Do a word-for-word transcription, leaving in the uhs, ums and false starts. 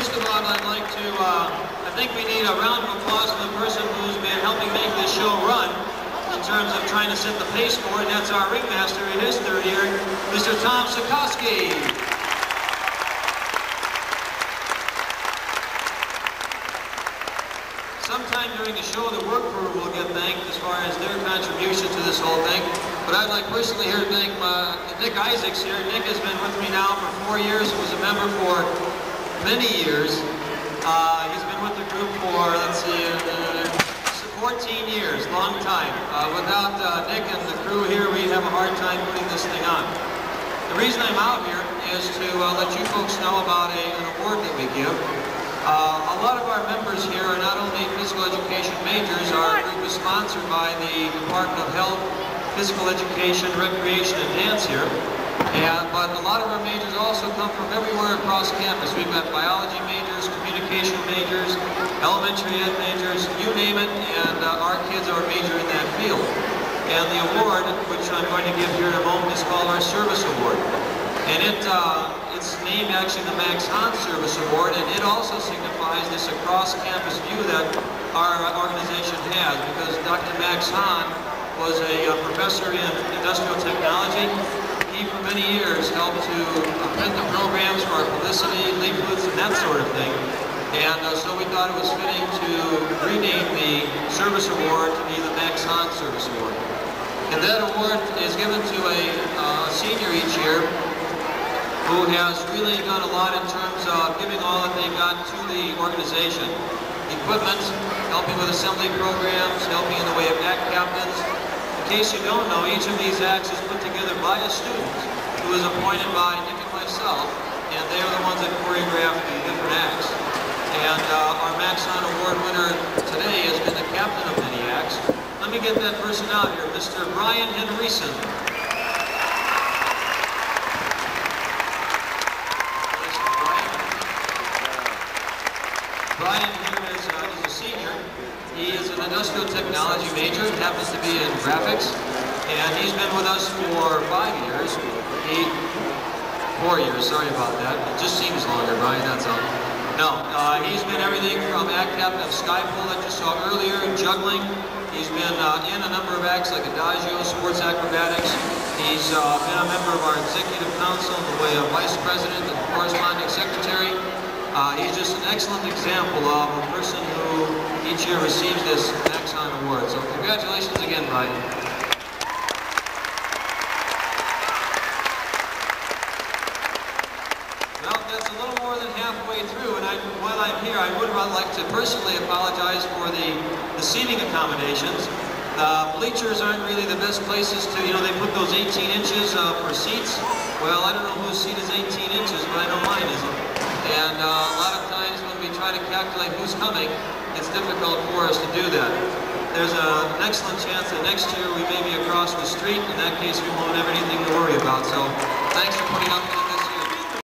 first of all, I'd like to, uh, I think we need a round of applause for the person who's been helping make this show run in terms of trying to set the pace for it, and that's our ringmaster in his third year, Mister Tom Sikowski. Sometime during the show, the work crew will get thanked as far as their contribution to this whole thing. But I'd like personally here to thank uh, Nick Isaacs here. Nick has been with me now for four years. He was a member for many years. Uh, he's been with the group for, let's see, uh, fourteen years, long time. Uh, without uh, Nick and the crew here, we'd have a hard time putting this thing on. The reason I'm out here is to uh, let you folks know about a, an award that we give. Uh, a lot of our members here are not only physical education majors. Our group is sponsored by the Department of Health, Physical Education, Recreation, and Dance here. And, but a lot of our majors also come from everywhere across campus. We've got biology majors, communication majors, elementary ed majors, you name it, and uh, our kids are major in that field. And the award, which I'm going to give here in a moment, is called our Service Award. And it, uh, it's named actually the Max Hahn Service Award, and it also signifies this across-campus view that our organization has, because Doctor Max Hahn was a uh, professor in industrial technology. He, for many years, helped to print the programs for our publicity, leaflets, and that sort of thing. And uh, so we thought it was fitting to rename the Service Award to be the Max Hahn Service Award. And that award is given to a uh, senior each year who has really done a lot in terms of giving all that they've got to the organization. Equipment, helping with assembly programs, helping in the way of act captains. In case you don't know, each of these acts is put together by a student who is appointed by Nick and myself, and they are the ones that choreograph the different acts. And uh, our Max Hahn Award winner today has been the captain of many acts. Let me get that person out here, Mister Brian Henryson. Brian here is, uh, is a senior. He is an industrial technology major, happens to be in graphics, and he's been with us for five years. He, four years, sorry about that. It just seems longer, Brian, that's all. No, uh, he's been everything from act captain of Skyfall that you saw earlier, juggling. He's been uh, in a number of acts like Adagio, sports acrobatics. He's uh, been a member of our executive council in the way of vice president and corresponding secretary. Uh, he's just an excellent example of a person who each year receives this Max Hahn Award. So congratulations again, Brian. Well, that's a little more than halfway through, and I, while I'm here, I would like to personally apologize for the, the seating accommodations. The bleachers aren't really the best places to, you know, they put those eighteen inches uh, for seats. Well, I don't know whose seat is eighteen inches, but I know mine isn't. And uh, a lot of times when we try to calculate who's coming, it's difficult for us to do that. There's a, an excellent chance that next year we may be across the street. In that case, we won't have anything to worry about. So thanks for putting up with it.